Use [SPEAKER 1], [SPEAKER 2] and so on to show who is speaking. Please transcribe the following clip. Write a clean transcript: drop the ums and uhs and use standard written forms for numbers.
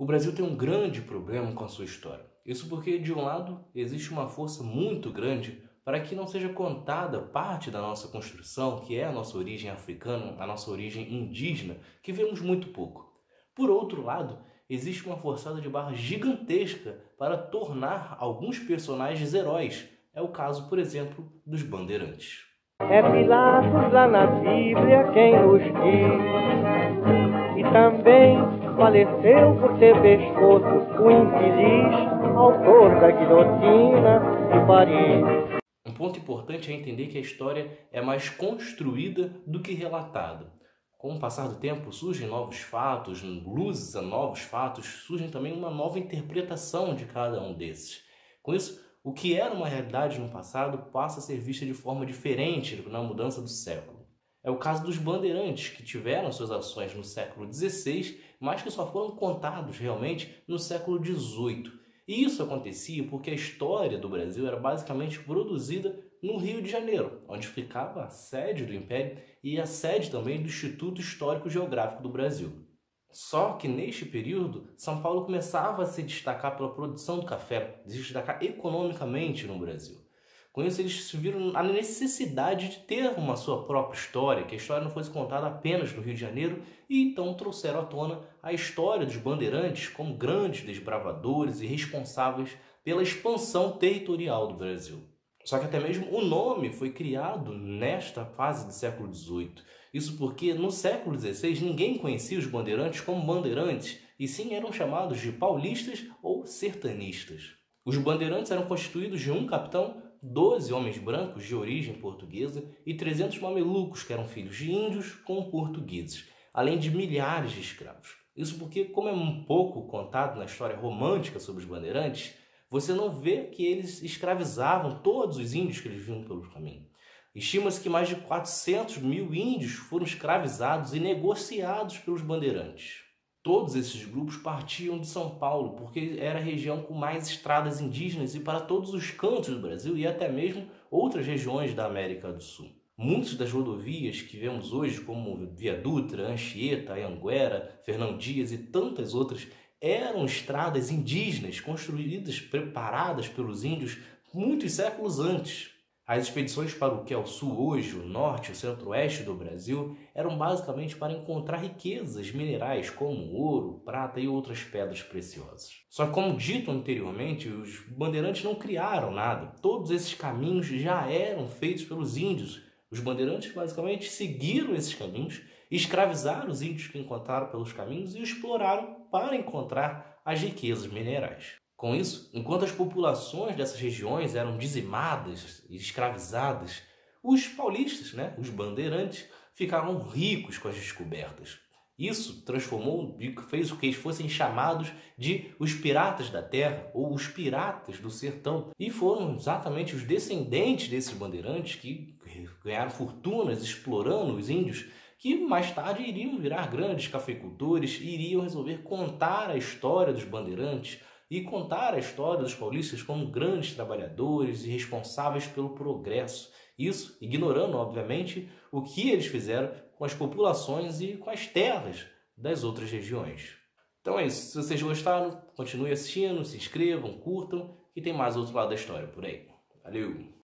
[SPEAKER 1] O Brasil tem um grande problema com a sua história. Isso porque, de um lado, existe uma força muito grande para que não seja contada parte da nossa construção, que é a nossa origem africana, a nossa origem indígena, que vemos muito pouco. Por outro lado, existe uma forçada de barra gigantesca para tornar alguns personagens heróis. É o caso, por exemplo, dos bandeirantes.
[SPEAKER 2] É Pilatos lá na Bíblia quem nos diz, e também faleceu por ter pescoço o infeliz autor da guilhotina de Paris.
[SPEAKER 1] Um ponto importante é entender que a história é mais construída do que relatada. Com o passar do tempo surgem novos fatos, luzes a novos fatos, surgem também uma nova interpretação de cada um desses. Com isso, o que era uma realidade no passado passa a ser visto de forma diferente na mudança do século. É o caso dos bandeirantes, que tiveram suas ações no século XVI, mas que só foram contados realmente no século XVIII. E isso acontecia porque a história do Brasil era basicamente produzida no Rio de Janeiro, onde ficava a sede do Império e a sede também do Instituto Histórico Geográfico do Brasil. Só que neste período, São Paulo começava a se destacar pela produção do café, se destacar economicamente no Brasil. Com isso, eles viram a necessidade de ter uma sua própria história, que a história não fosse contada apenas no Rio de Janeiro, e então trouxeram à tona a história dos bandeirantes como grandes desbravadores e responsáveis pela expansão territorial do Brasil. Só que até mesmo o nome foi criado nesta fase do século XVIII. Isso porque no século XVI ninguém conhecia os bandeirantes como bandeirantes, e sim eram chamados de paulistas ou sertanistas. Os bandeirantes eram constituídos de um capitão, 12 homens brancos de origem portuguesa e 300 mamelucos, que eram filhos de índios com portugueses, além de milhares de escravos. Isso porque, como é um pouco contado na história romântica sobre os bandeirantes, você não vê que eles escravizavam todos os índios que eles vinham pelo caminho. Estima-se que mais de 400 mil índios foram escravizados e negociados pelos bandeirantes. Todos esses grupos partiam de São Paulo, porque era a região com mais estradas indígenas e para todos os cantos do Brasil e até mesmo outras regiões da América do Sul. Muitas das rodovias que vemos hoje, como Via Dutra, Anchieta, Anhanguera, Fernão Dias e tantas outras, eram estradas indígenas construídas, preparadas pelos índios muitos séculos antes. As expedições para o que é o sul hoje, o norte e o centro-oeste do Brasil, eram basicamente para encontrar riquezas minerais como ouro, prata e outras pedras preciosas. Só que, como dito anteriormente, os bandeirantes não criaram nada. Todos esses caminhos já eram feitos pelos índios. Os bandeirantes basicamente seguiram esses caminhos, escravizaram os índios que encontraram pelos caminhos e exploraram para encontrar as riquezas minerais. Com isso, enquanto as populações dessas regiões eram dizimadas e escravizadas, os paulistas, os bandeirantes, ficavam ricos com as descobertas. Isso transformou e fez com que eles fossem chamados de os piratas da terra ou os piratas do sertão. E foram exatamente os descendentes desses bandeirantes que ganharam fortunas explorando os índios, que mais tarde iriam virar grandes cafeicultores e iriam resolver contar a história dos bandeirantes e contar a história dos paulistas como grandes trabalhadores e responsáveis pelo progresso. Isso ignorando, obviamente, o que eles fizeram com as populações e com as terras das outras regiões. Então é isso. Se vocês gostaram, continuem assistindo, se inscrevam, curtam, e tem mais outro lado da história por aí. Valeu!